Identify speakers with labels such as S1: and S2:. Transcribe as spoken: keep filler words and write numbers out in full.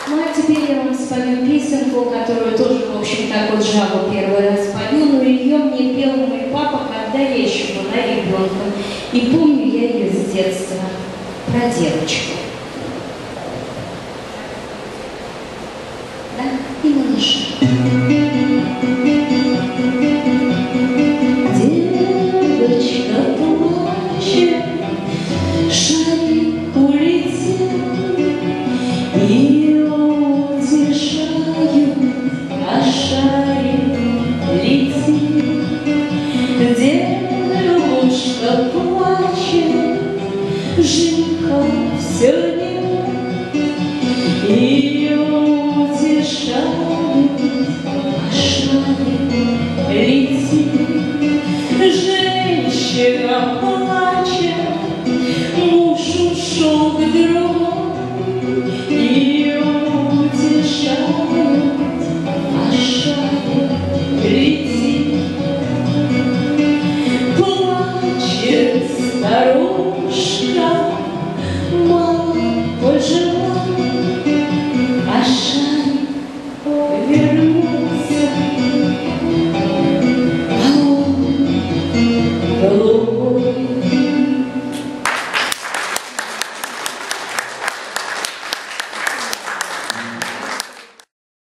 S1: Ну а теперь я вам спою песенку, которую тоже, в общем, так вот жабу первый раз пою, но ее мне пел мой папа, когда я еще была ребенком. И помню я ее с детства, про девочку. Да, и малыша. Девочка плачет, шарик улетел, ее утешаю, а шарик летит. Девушка плачет, жениха все нет.